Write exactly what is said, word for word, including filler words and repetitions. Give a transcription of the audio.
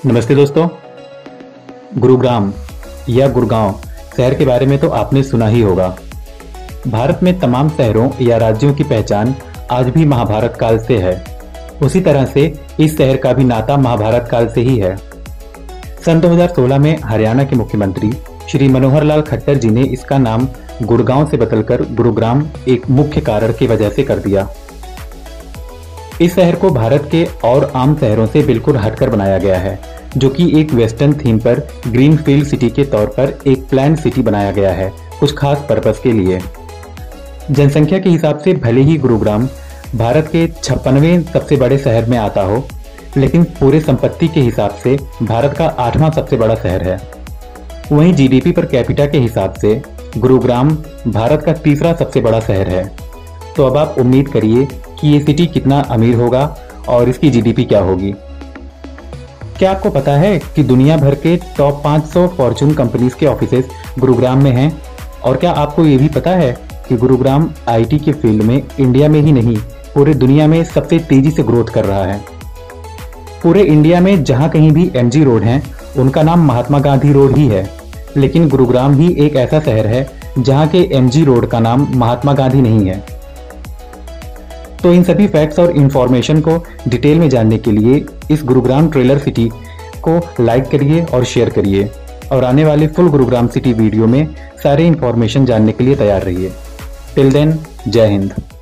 नमस्ते दोस्तों। गुरुग्राम या गुड़गांव शहर के बारे में तो आपने सुना ही होगा। भारत में तमाम शहरों या राज्यों की पहचान आज भी महाभारत काल से है। उसी तरह से इस शहर का भी नाता महाभारत काल से ही है। सन दो हज़ार सोलह में हरियाणा के मुख्यमंत्री श्री मनोहर लाल खट्टर जी ने इसका नाम गुड़गांव से बदलकर गुरुग्राम एक मुख्य कारण की वजह से कर दिया। इस शहर को भारत के और आम शहरों से बिल्कुल हटकर बनाया गया है, जो कि एक वेस्टर्न थीम पर ग्रीनफील्ड सिटी के तौर पर एक प्लान सिटी बनाया गया है कुछ खास पर्पस के लिए। जनसंख्या के हिसाब से भले ही गुरुग्राम भारत के छप्पनवें सबसे बड़े शहर में आता हो, लेकिन पूरे संपत्ति के हिसाब से भारत का आठवां सबसे बड़ा शहर है। वहीं जीडीपी पर कैपिटा के हिसाब से गुरुग्राम भारत का तीसरा सबसे बड़ा शहर है। तो अब आप उम्मीद करिए कि ये सिटी कितना अमीर होगा और इसकी जीडीपी क्या होगी। क्या आपको पता है कि दुनिया भर के टॉप पाँच सौ फॉर्चून कंपनीज के ऑफिसेज गुरुग्राम में हैं? और क्या आपको ये भी पता है कि गुरुग्राम आईटी के फील्ड में इंडिया में ही नहीं पूरे दुनिया में सबसे तेजी से ग्रोथ कर रहा है। पूरे इंडिया में जहां कहीं भी एमजी रोड हैं, उनका नाम महात्मा गांधी रोड ही है, लेकिन गुरुग्राम ही एक ऐसा शहर है जहां के एमजी रोड का नाम महात्मा गांधी नहीं है। तो इन सभी फैक्ट्स और इन्फॉर्मेशन को डिटेल में जानने के लिए इस गुरुग्राम ट्रेलर सिटी को लाइक करिए और शेयर करिए, और आने वाले फुल गुरुग्राम सिटी वीडियो में सारे इन्फॉर्मेशन जानने के लिए तैयार रहिए। टिल देन, जय हिंद।